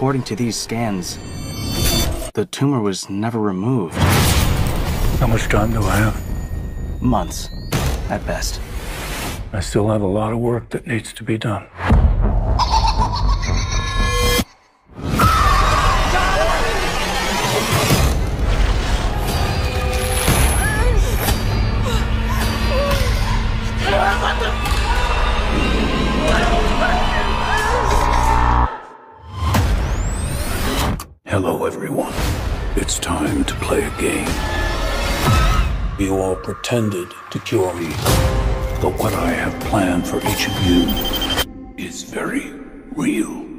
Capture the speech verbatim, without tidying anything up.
according to these scans, the tumor was never removed. How much time do I have? Months, at best. I still have a lot of work that needs to be done. Hello, everyone. It's time to play a game. You all pretended to cure me, but what I have planned for each of you is very real.